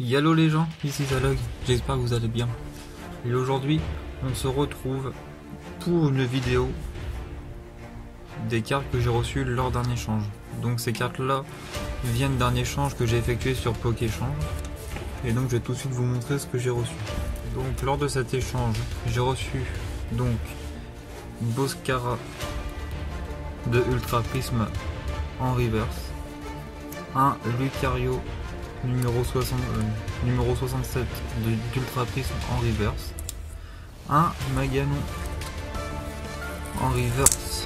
Yallo les gens, ici Zalog, j'espère que vous allez bien. Et aujourd'hui, on se retrouve pour une vidéo des cartes que j'ai reçues lors d'un échange. Donc ces cartes là viennent d'un échange que j'ai effectué sur Pokéchange. Et donc je vais tout de suite vous montrer ce que j'ai reçu. Donc lors de cet échange, j'ai reçu donc Boscara de Ultra Prisme en reverse, un Lucario numéro 67 d'Ultra Prisme en reverse, un Maganon en reverse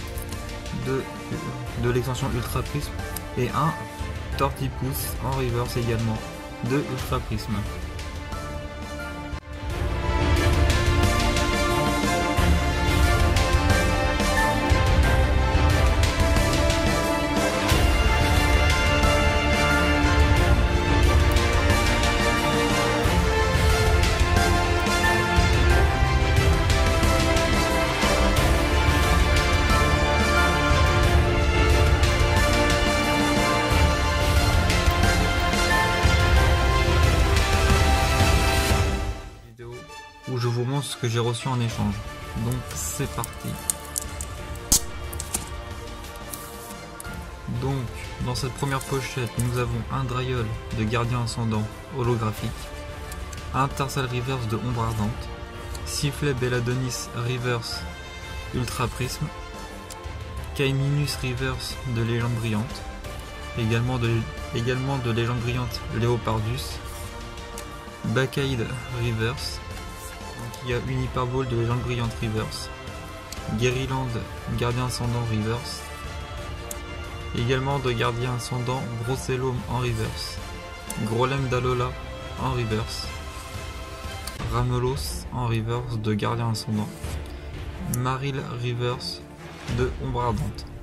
de l'extension Ultra Prisme et un Tortipousse en reverse également de Ultra Prisme. Où je vous montre ce que j'ai reçu en échange. Donc c'est parti. Donc dans cette première pochette nous avons un Draeol de Gardien Ascendant holographique, un Tarsal Reverse de Ombre Ardente, Sifflet Belladonis Reverse Ultra Prisme, Kaiminus Reverse de Légende Brillante, également de Légende Brillante Léopardus, Bakaïd Reverse. Donc il y a une Hyperbole de Légende Brillante Reverse, Guériland Gardien Ascendant Reverse, également de Gardien Ascendant Brocellum en Reverse, Grolem d'Alola en Reverse, Ramelos en Reverse de Gardien Ascendant, Maril Reverse de Ombre Ardente.